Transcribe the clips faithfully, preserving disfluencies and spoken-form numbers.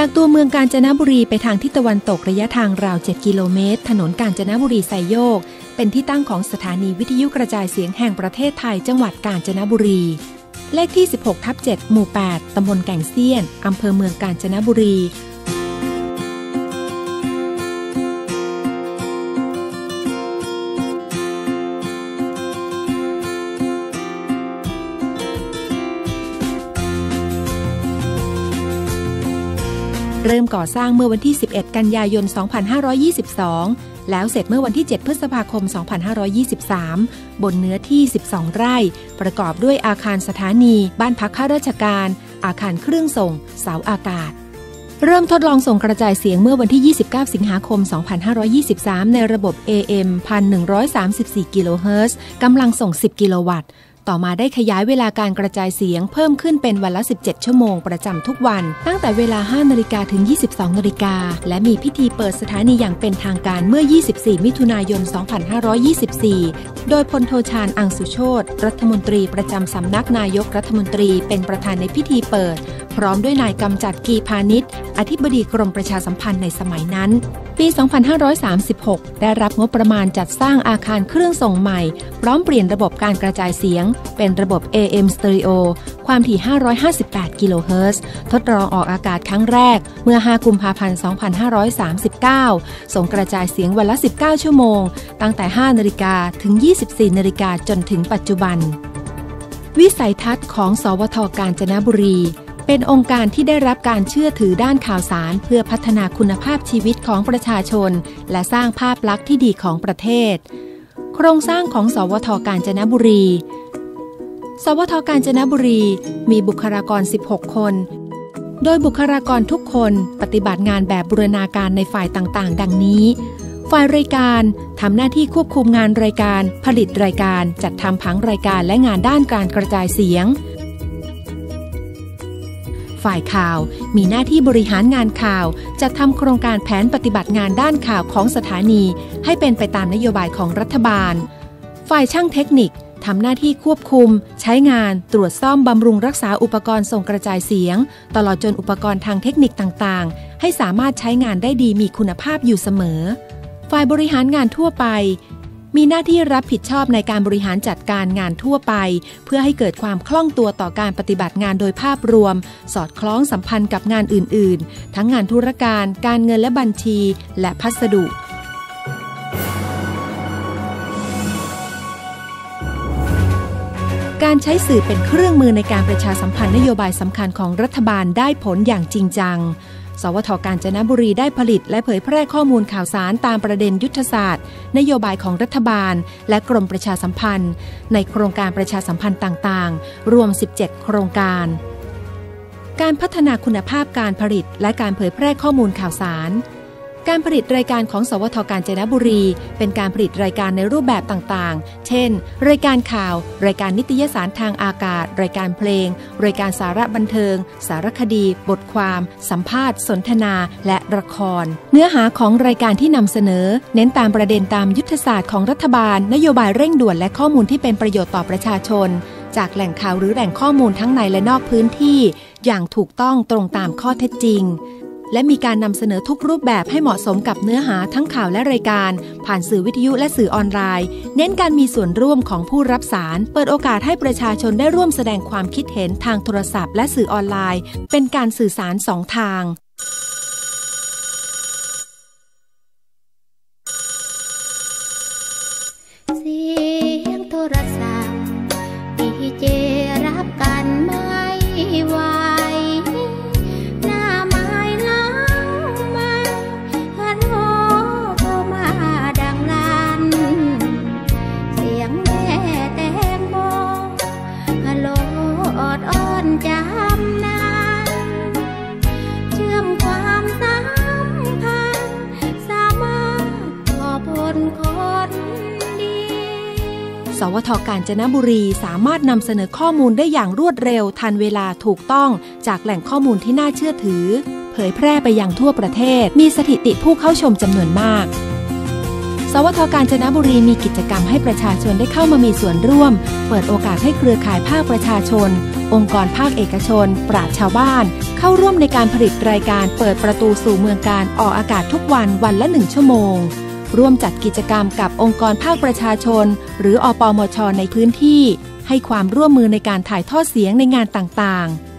จากตัวเมืองกาญจนบุรีไปทางทิศตะวันตกระยะทางราวเจ็ดกิโลเมตรถนนกาญจนบุรีไซโยกเป็นที่ตั้งของสถานีวิทยุกระจายเสียงแห่งประเทศไทยจังหวัดกาญจนบุรีเลขที่สิบหกทับเจ็ดหมู่แปดตำบลแก่งเซียนอำเภอเมืองกาญจนบุรีเริ่มก่อสร้างเมื่อวันที่สิบเอ็ดกันยายนสองพันห้าร้อยยี่สิบสองแล้วเสร็จเมื่อวันที่เจ็ดพฤษภาคมสองพันห้าร้อยยี่สิบสามบนเนื้อที่สิบสองไร่ประกอบด้วยอาคารสถานีบ้านพักข้าราชการอาคารเครื่องส่งเสาอากาศเริ่มทดลองส่งกระจายเสียงเมื่อวันที่ยี่สิบเก้าสิงหาคมสองพันห้าร้อยยี่สิบสามในระบบ เอ เอ็ม หนึ่งพันหนึ่งร้อยสามสิบสี่ กิโลเฮิรตซ์กำลังส่งสิบกิโลวัตต์ต่อมาได้ขยายเวลาการกระจายเสียงเพิ่มขึ้นเป็นวันละสิบเจ็ดชั่วโมงประจำทุกวันตั้งแต่เวลา ห้านาฬิกา ถึง ยี่สิบสองนาฬิกาและมีพิธีเปิดสถานีอย่างเป็นทางการเมื่อยี่สิบสี่มิถุนายนสองพันห้าร้อยยี่สิบสี่โดยพลโทชาญอังสุโชติรัฐมนตรีประจำสำนักนายกรัฐมนตรีเป็นประธานในพิธีเปิดพร้อมด้วยนายกำจัดกีพานิชอธิบดีกรมประชาสัมพันธ์ในสมัยนั้นปีสองพันห้าร้อยสามสิบหกได้รับงบประมาณจัดสร้างอาคารเครื่องส่งใหม่พร้อมเปลี่ยนระบบการกระจายเสียงเป็นระบบ เอ เอ็ม Stereo ความถี่ห้าร้อยห้าสิบแปดกิโลเฮิรตซ์ทดลองออกอากาศครั้งแรกเมื่อห้ากุมภาพันธ์สองพันห้าร้อยสามสิบเก้าส่งกระจายเสียงวันละสิบเก้าชั่วโมงตั้งแต่ห้านาฬิกาถึงยี่สิบสี่นาฬิกาจนถึงปัจจุบันวิสัยทัศน์ของสวท.กาญจนบุรีเป็นองค์การที่ได้รับการเชื่อถือด้านข่าวสารเพื่อพัฒนาคุณภาพชีวิตของประชาชนและสร้างภาพลักษณ์ที่ดีของประเทศโครงสร้างของสวท.กาญจนบุรีสวท.กาญจนบุรีมีบุคลากรสิบหกคนโดยบุคลากรทุกคนปฏิบัติงานแบบบูรณาการในฝ่ายต่างๆดังนี้ฝ่ายรายการทำหน้าที่ควบคุมงานรายการผลิตรายการจัดทำผังรายการและงานด้านการกระจายเสียงฝ่ายข่าวมีหน้าที่บริหารงานข่าวจัดทำโครงการแผนปฏิบัติงานด้านข่าวของสถานีให้เป็นไปตามนโยบายของรัฐบาลฝ่ายช่างเทคนิคทำหน้าที่ควบคุมใช้งานตรวจซ่อมบำรุงรักษาอุปกรณ์ส่งกระจายเสียงตลอดจนอุปกรณ์ทางเทคนิคต่างๆให้สามารถใช้งานได้ดีมีคุณภาพอยู่เสมอฝ่ายบริหารงานทั่วไปมีหน้าที่รับผิดชอบในการบริหารจัดการงานทั่วไปเพื่อให้เกิดความคล่องตัวต่อการปฏิบัติงานโดยภาพรวมสอดคล้องสัมพันธ์กับงานอื่นๆทั้งงานธุรการการเงินและบัญชีและพัสดุการใช้สื่อเป็นเครื่องมือในการประชาสัมพันธ์นโยบายสำคัญของรัฐบาลได้ผลอย่างจริงจังสวท.กาญจนบุรีได้ผลิตและเผยแพร่ข้อมูลข่าวสารตามประเด็นยุทธศาสตร์นโยบายของรัฐบาลและกรมประชาสัมพันธ์ในโครงการประชาสัมพันธ์ต่างๆรวมสิบเจ็ดโครงการการพัฒนาคุณภาพการผลิตและการเผยแพร่ข้อมูลข่าวสารการผลิตรายการของสวท.กาญจนบุรีเป็นการผลิตรายการในรูปแบบต่างๆเช่นรายการข่าวรายการนิตยสารทางอากาศรายการเพลงรายการสาระบันเทิงสารคดีบทความสัมภาษณ์สนทนาและละครเนื้อหาของรายการที่นำเสนอเน้นตามประเด็นตามยุทธศาสตร์ของรัฐบาลนโยบายเร่งด่วนและข้อมูลที่เป็นประโยชน์ต่อประชาชนจากแหล่งข่าวหรือแหล่งข้อมูลทั้งในและนอกพื้นที่อย่างถูกต้องตรงตามข้อเท็จจริงและมีการนำเสนอทุกรูปแบบให้เหมาะสมกับเนื้อหาทั้งข่าวและรายการผ่านสื่อวิทยุและสื่อออนไลน์เน้นการมีส่วนร่วมของผู้รับสารเปิดโอกาสให้ประชาชนได้ร่วมแสดงความคิดเห็นทางโทรศัพท์และสื่อออนไลน์เป็นการสื่อสารสองทางเสียงโทรศัพท์ดีเจรับกันไม่ไหวจำนานเชื่อมความสัมพันธ์สามารถขอผลคนดีสวท.กาญจนบุรีสามารถนำเสนอข้อมูลได้อย่างรวดเร็วทันเวลาถูกต้องจากแหล่งข้อมูลที่น่าเชื่อถือเผยแพร่ไปยังทั่วประเทศมีสถิติผู้เข้าชมจำนวนมากสวท.กาญจนบุรีมีกิจกรรมให้ประชาชนได้เข้ามามีส่วนร่วมเปิดโอกาสให้เครือข่ายภาคประชาชนองค์กรภาคเอกชนปราชญ์ชาวบ้านเข้าร่วมในการผลิตรายการเปิดประตูสู่เมืองการออกอากาศทุกวันวันละหนึ่งชั่วโมงร่วมจัดกิจกรรมกับองค์กรภาคประชาชนหรืออปมช.ในพื้นที่ให้ความร่วมมือในการถ่ายทอดเสียงในงานต่างๆ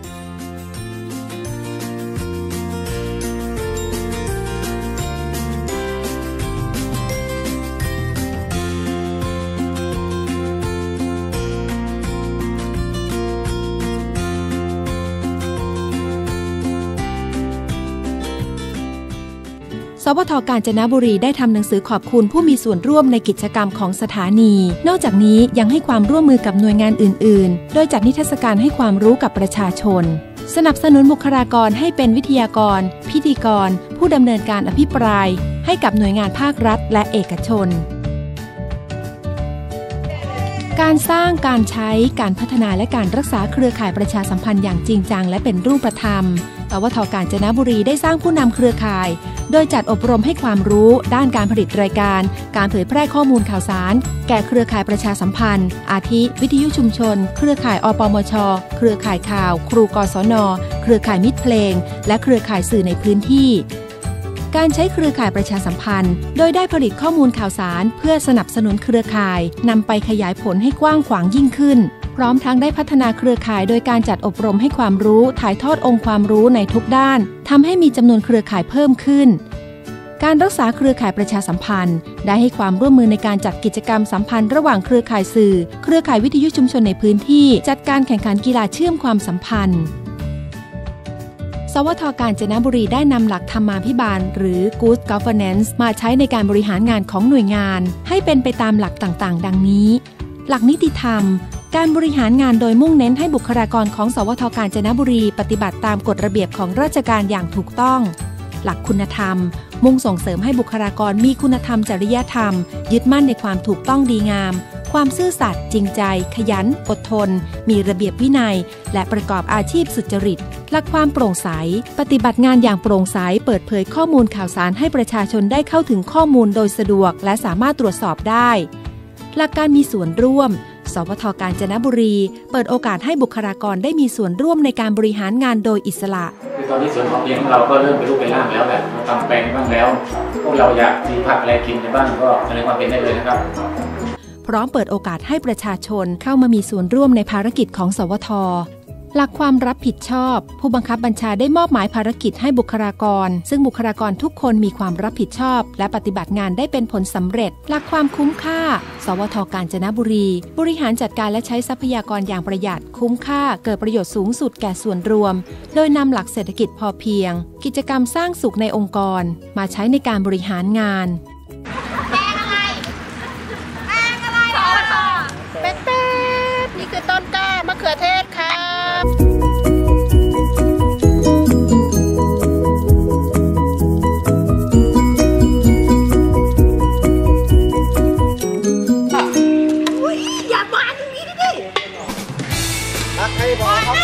สวท.กาญจนบุรีได้ทำหนังสือขอบคุณผู้มีส่วนร่วมในกิจกรรมของสถานีนอกจากนี้ยังให้ความร่วมมือกับหน่วยงานอื่นๆโดยจัดนิทรรศการให้ความรู้กับประชาชนสนับสนุนบุคลากรให้เป็นวิทยากรพิธีกรผู้ดำเนินการอภิปรายให้กับหน่วยงานภาครัฐและเอกชนการสร้างการใช้การพัฒนาและการรักษาเครือข่ายประชาสัมพันธ์อย่างจริงจังและเป็นรูปธรรมสวท.กาญจนบุรีได้สร้างผู้นำเครือข่ายโดยจัดอบรมให้ความรู้ด้านการผลิตรายการการเผยแพร่ข้อมูลข่าวสารแก่เครือข่ายประชาสัมพันธ์อาทิวิทยุชุมชนเครือข่ายอปมช.เครือข่ายข่าวครูกศน.เครือข่ายมิตรเพลงและเครือข่ายสื่อในพื้นที่การใช้เครือข่ายประชาสัมพันธ์โดยได้ผลิตข้อมูลข่าวสารเพื่อสนับสนุนเครือข่ายนำไปขยายผลให้กว้างขวางยิ่งขึ้นพร้อมทั้งได้พัฒนาเครือข่ายโดยการจัดอบรมให้ความรู้ถ่ายทอดองค์ความรู้ในทุกด้านทำให้มีจำนวนเครือข่ายเพิ่มขึ้นการรักษาเครือข่ายประชาสัมพันธ์ได้ให้ความร่วมมือในการจัดกิจกรรมสัมพันธ์ระหว่างเครือข่ายสื่อเครือข่ายวิทยุชุมชนในพื้นที่จัดการแข่งขันกีฬาเชื่อมความสัมพันธ์สวท.กาญจนบุรีได้นำหลักธรรมาภิบาลหรือ Good Governance มาใช้ในการบริหารงานของหน่วยงานให้เป็นไปตามหลักต่างๆดังนี้หลักนิติธรรมการบริหารงานโดยมุ่งเน้นให้บุคลากรของสวท.กาญจนบุรีปฏิบัติตามกฎระเบียบของราชการอย่างถูกต้องหลักคุณธรรมมุ่งส่งเสริมให้บุคลากรมีคุณธรรมจริยธรรมยึดมั่นในความถูกต้องดีงามความซื่อสัตย์จริงใจขยันอดทนมีระเบียบวินัยและประกอบอาชีพสุจริตหลักความโปร่งใสปฏิบัติงานอย่างโปร่งใสเปิดเผยข้อมูลข่าวสารให้ประชาชนได้เข้าถึงข้อมูลโดยสะดวกและสามารถตรวจสอบได้หลักการมีส่วนร่วมสวท.กาญจนบุรีเปิดโอกาสให้บุคลากรได้มีส่วนร่วมในการบริหารงานโดยอิสระคือตอนนี้สวนของเพียงเราก็เริ่มเป็นรูปเป็นร่างแล้วแหละเราทำแปลงบ้างแล้วพวกเราอยากมีผักอะไรกินกันบ้างก็แสดงความเป็นได้เลยนะครับพร้อมเปิดโอกาสให้ประชาชนเข้ามามีส่วนร่วมในภารกิจของสวท.หลักความรับผิดชอบผู้บังคับบัญชาได้มอบหมายภารกิจให้บุคลากรซึ่งบุคลากรทุกคนมีความรับผิดชอบและปฏิบัติงานได้เป็นผลสำเร็จหลักความคุ้มค่าสวท.กาญจนบุรีบริหารจัดการและใช้ทรัพยากรอย่างประหยัดคุ้มค่าเกิดประโยชน์สูงสุดแก่ส่วนรวมโดยนำหลักเศรษฐกิจพอเพียงกิจกรรมสร้างสุขในองค์กรมาใช้ในการบริหารงานนี่คือต้นกล้ามะเขือเทศค่ะอุ้ยอย่ามาตรงนี้ดิดิรักให้บอกครับ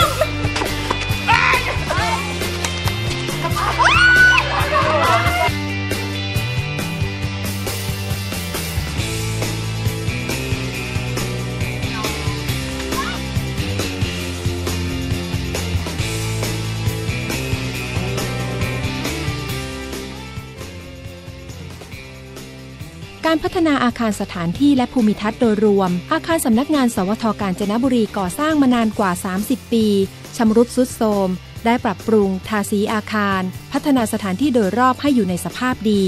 การพัฒนาอาคารสถานที่และภูมิทัศน์โดยรวมอาคารสำนักงานสวท.กาญจนบุรีก่อสร้างมานานกว่าสามสิบปีชำรุดทรุดโทรมได้ปรับปรุงทาสีอาคารพัฒนาสถานที่โดยรอบให้อยู่ในสภาพดี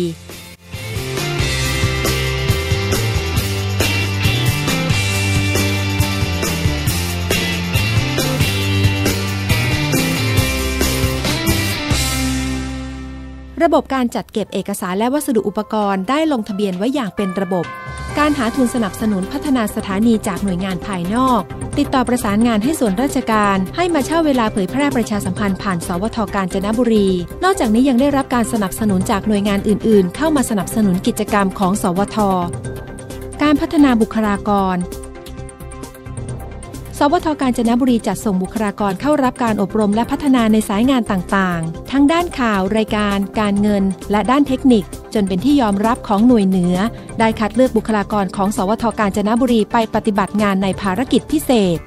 ระบบการจัดเก็บเอกสารและวัสดุอุปกรณ์ได้ลงทะเบียนไว้อย่างเป็นระบบการหาทุนสนับสนุนพัฒนาสถานีจากหน่วยงานภายนอกติดต่อประสานงานให้ส่วนราชการให้มาเช่าเวลาเผยแพร่ประชาสัมพันธ์ผ่านสวท.กาญจนบุรีนอกจากนี้ยังได้รับการสนับสนุนจากหน่วยงานอื่นๆเข้ามาสนับสนุนกิจกรรมของสวท.การพัฒนาบุคลากรสวท.กาญจนบุรีจัดส่งบุคลากรเข้ารับการอบรมและพัฒนาในสายงานต่างๆทั้งด้านข่าวรายการการเงินและด้านเทคนิคจนเป็นที่ยอมรับของหน่วยเหนือได้คัดเลือกบุคลากรของสวท.กาญจนบุรีไปปฏิบัติงานในภารกิจพิเศษ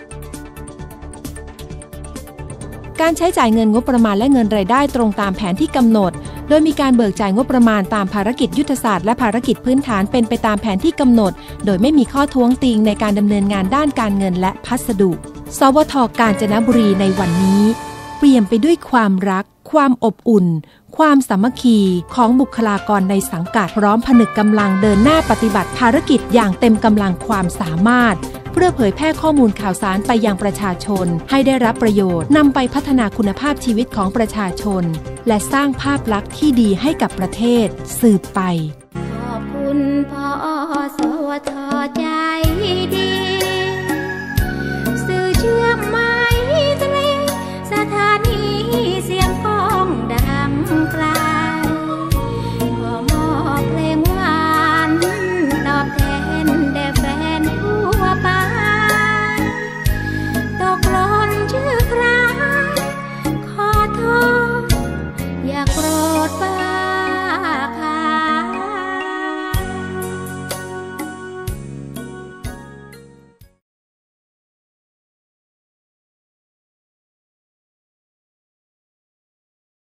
การใช้จ่ายเงินงบประมาณและเงินรายได้ตรงตามแผนที่กำหนดโดยมีการเบิกจ่ายงบประมาณตามภารกิจยุทธศาสตร์และภารกิจพื้นฐานเป็นไปตามแผนที่กำหนดโดยไม่มีข้อท้วงติงในการดำเนินงานด้านการเงินและพัสดุสวท.กาญจนบุรีในวันนี้เปี่ยมไปด้วยความรักความอบอุ่นความสามัคคีของบุคลากรในสังกัดพร้อมผนึกกำลังเดินหน้าปฏิบัติภารกิจอย่างเต็มกำลังความสามารถเพื่อเผยแพร่ข้อมูลข่าวสารไปยังประชาชนให้ได้รับประโยชน์นำไปพัฒนาคุณภาพชีวิตของประชาชนและสร้างภาพลักษณ์ที่ดีให้กับประเทศสืบไปขอบคุณพอสวทใจ